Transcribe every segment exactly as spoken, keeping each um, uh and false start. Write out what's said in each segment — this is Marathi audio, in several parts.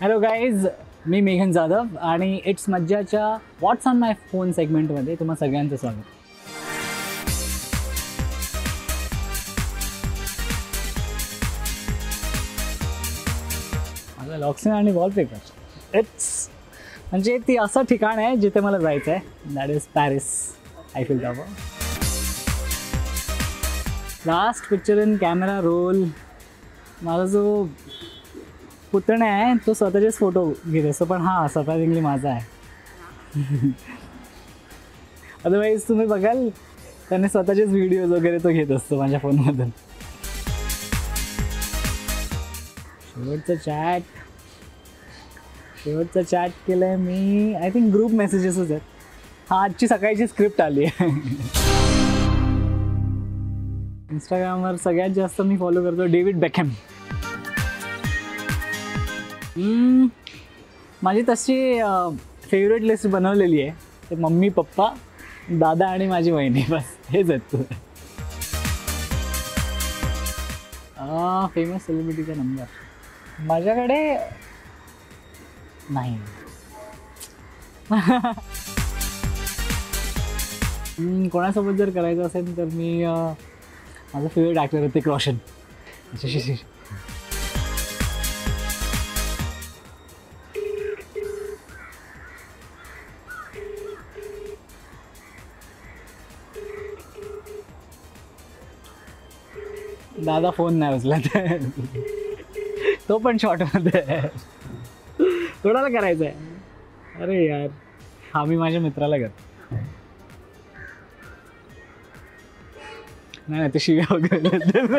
हॅलो गाईज, मी मेघन जाधव आणि इट्स मज्जाच्या व्हॉट्स ऑन माय फोन सेगमेंटमध्ये तुम्हा सगळ्यांचं स्वागत. माझं लॉक्सिन आणि वॉलपेपर इट्स म्हणजे ती असं ठिकाण आहे जिथे मला जायचं आहे. That is Paris Eiffel Tower. Last picture in camera roll. माझा जो पुतण्या आहे तो स्वतःचेच फोटो घेत असतो, पण हा सरप्रायझिंगली माझा आहे. अदरवाईज तुम्ही बघाल त्याने स्वतःचेच व्हिडिओज वगैरे तो घेत असतो माझ्या फोनमधून. शेवटचं चॅट शेवटचं चॅट केलं आहे मी आय थिंक ग्रुप मेसेजेसच आहेत. हा आजची सकाळची स्क्रिप्ट आली आहे. इंस्टाग्रामवर सगळ्यात जास्त मी फॉलो करतो डेव्हिड बेकहॅम. माझी तशी फेवरेट लिस्ट बनवलेली आहे. ते मम्मी पप्पा दादा आणि माझी वहिनी, बस हेच आहेत. फेमस सेलिब्रिटीचा नंबर माझ्याकडे नाही. कोणासोबत जर करायचं असेल तर मी माझा फेवरेट ॲक्टर ऋतिक रोशन. दादा फोन नाही उचलत, तो पण शॉर्टमध्ये. कोणाला करायचं आहे? अरे यार, हा मी माझ्या मित्राला करतो. नाही नाही, ते शिव्या वगैरे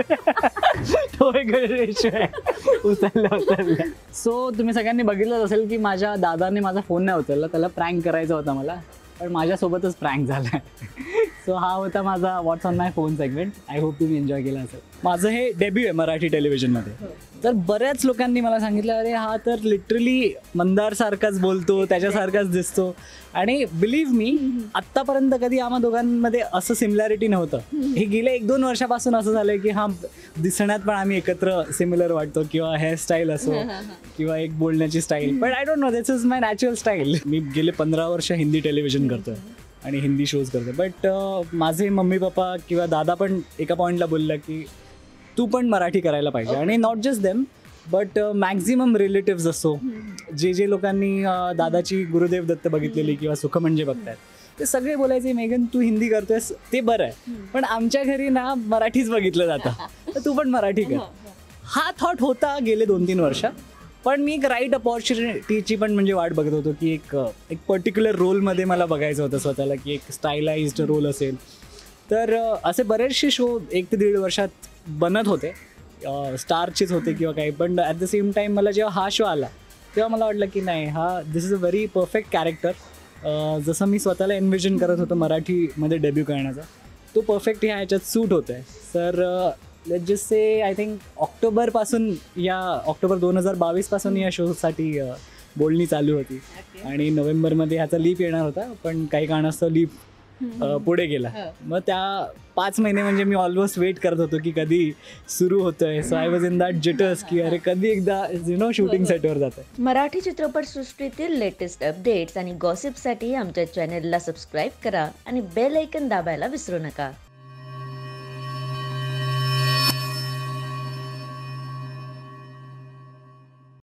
तो एक इश्यू आहे. उचलला उचलला सो तुम्ही सगळ्यांनी बघितलंच असेल की माझ्या दादाने माझा फोन नाही उचलला. त्याला प्रँक करायचा होता मला, पण माझ्यासोबतच प्रँक झाला. सो हा होता माझा what's on my phone segment. I hope तुम्ही एन्जॉय केला असेल. माझं हे डेब्यू आहे मराठी टेलिव्हिजनमध्ये. तर बऱ्याच लोकांनी मला सांगितलं, अरे हा तर लिटरली मंदारसारखाच बोलतो, त्याच्यासारखाच दिसतो. आणि बिलीव्ह मी, आत्तापर्यंत कधी आम्हा दोघांमध्ये असं सिमिलॅरिटी नव्हतं. हे गेल्या एक दोन वर्षापासून असं झालं की हा दिसण्यात पण आम्ही एकत्र सिमिलर वाटतो, किंवा हेअरस्टाईल असो किंवा एक बोलण्याची style. But I don't know, this is my natural style. मी गेले पंधरा वर्ष हिंदी टेलिव्हिजन करतोय आणि हिंदी शोज करतो. बट माझे मम्मी पप्पा किंवा दादा पण एका पॉईंटला बोलला की तू पण मराठी करायला पाहिजे. आणि not just them but maximum relatives असो, जे जे लोकांनी दादाची गुरुदेव दत्त बघितलेली किंवा सुख म्हणजे बघतायत, ते सगळे बोलायचे मेघन तू हिंदी करतोयस ते बरं आहे, पण आमच्या घरी ना मराठीच बघितलं जातं, तर तू पण मराठी कर. हा थॉट होता गेले दोन तीन वर्ष. पण मी एक राईट अपॉर्च्युनिटीची पण म्हणजे वाट बघत होतो की एक एक पर्टिक्युलर रोलमध्ये मला बघायचं होतं स्वतःला, की एक स्टायलाइज्ड रोल असेल. तर असे बरेचसे शो एक ते दीड वर्षात बनत होते, स्टारचेच होते किंवा काही. पण ॲट द सेम टाईम मला जेव्हा हा शो आला तेव्हा मला वाटलं की नाही, हा this is a very perfect character. जसं मी स्वतःला एन्व्हिजन करत होतो मराठीमध्ये डेब्यू करण्याचा, तो परफेक्ट ह्या ह्याच्यात सूट होतो आहे. Sir let's just say I think ऑक्टोबरपासून, या ऑक्टोबर दोन हजार बावीसपासून या शोसाठी बोलणी चालू होती. आणि नोव्हेंबरमध्ये ह्याचा लीप येणार होता, पण काही कारणास्तव लीप पुढे गेला. मग त्या पाच महिने म्हणजे मी ऑलमोस्ट वेट करत होतो की कधी सुरू होतोय. So I was in that jitters की अरे कधी एकदा यु नो शूटिंग सेटवर जात आहे. मराठी चित्रपटसृष्टीतील लेटेस्ट अपडेट्स आणि गॉसिपसाठी आमच्या चॅनेलला सबस्क्राईब करा आणि बेल ऐकन दाबायला विसरू नका.